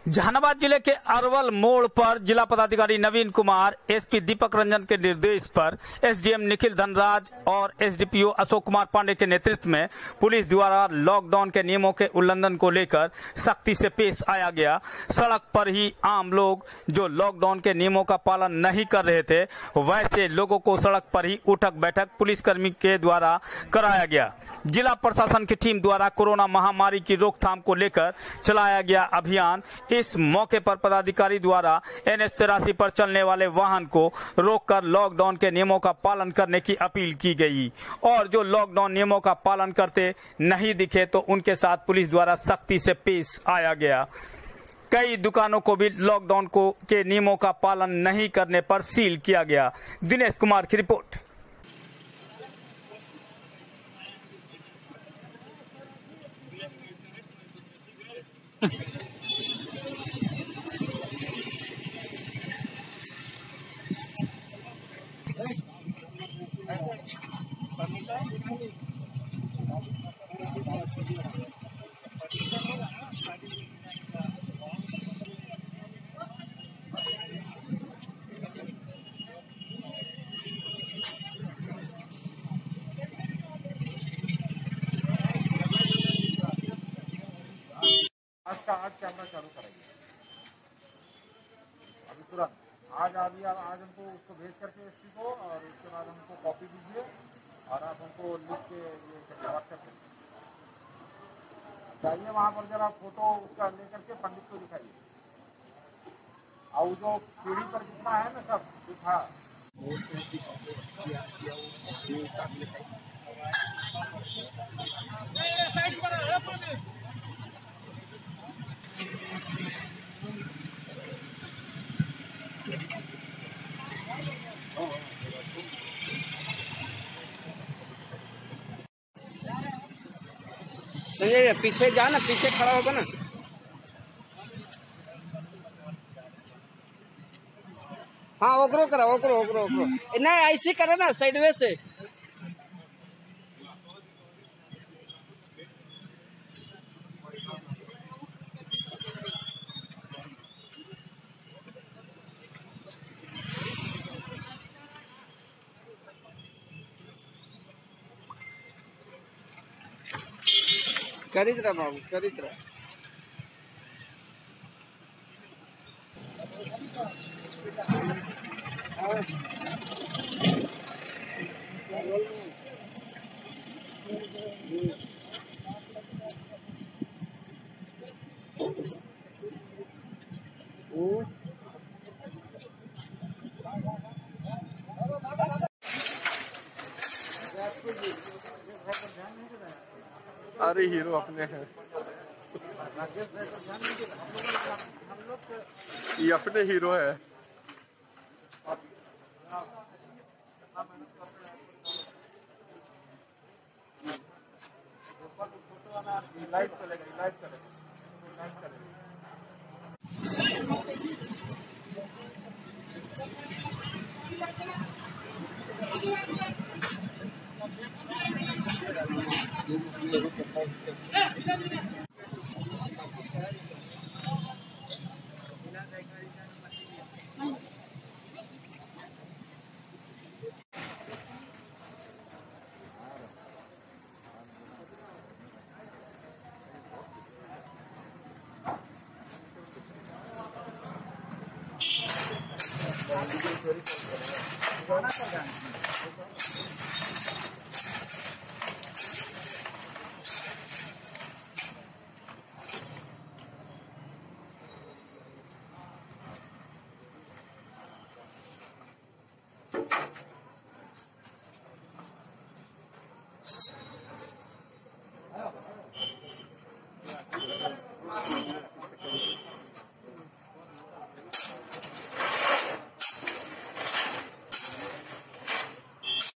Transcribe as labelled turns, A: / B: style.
A: जहानाबाद जिले के अरवल मोड़ पर जिला पदाधिकारी नवीन कुमार, एसपी दीपक रंजन के निर्देश पर एसडीएम निखिल धनराज और एसडीपीओ अशोक कुमार पांडे के नेतृत्व में पुलिस द्वारा लॉकडाउन के नियमों के उल्लंघन को लेकर सख्ती से पेश आया गया। सड़क पर ही आम लोग जो लॉकडाउन के नियमों का पालन नहीं कर रहे थे, वैसे लोगों को सड़क पर ही उठक बैठक पुलिसकर्मी के द्वारा कराया गया। जिला प्रशासन की टीम द्वारा कोरोना महामारी की रोकथाम को लेकर चलाया गया अभियान। इस मौके पर पदाधिकारी द्वारा NH-83 पर चलने वाले वाहन को रोककर लॉकडाउन के नियमों का पालन करने की अपील की गई और जो लॉकडाउन नियमों का पालन करते नहीं दिखे तो उनके साथ पुलिस द्वारा सख्ती से पेश आया गया। कई दुकानों को भी लॉकडाउन के नियमों का पालन नहीं करने पर सील किया गया। दिनेश कुमार की रिपोर्ट।
B: आज कैमरा चालू कराइए अभी तुरंत। आज हमको उसको भेज करके एसपी को, और उसके बाद हमको कॉपी दीजिए और आप हमको लिख के ये व्हाट्सएप चाहिए। वहाँ पर जरा फोटो उसका लेकर के पंडित को दिखाइए, और जो सीढ़ी पर जितना है ना सब दिखा।
C: नहीं, पीछे जा ना, पीछे खड़ा होगा ना। हाँ, ओकरो करा, ओकरो नहीं, ऐसे करे ना, साइडवे से। करीत रहा बाबू, करीत रहा।
D: अरे हीरो अपने हैं, ये अपने हीरो है।
B: लाइव चलेगा।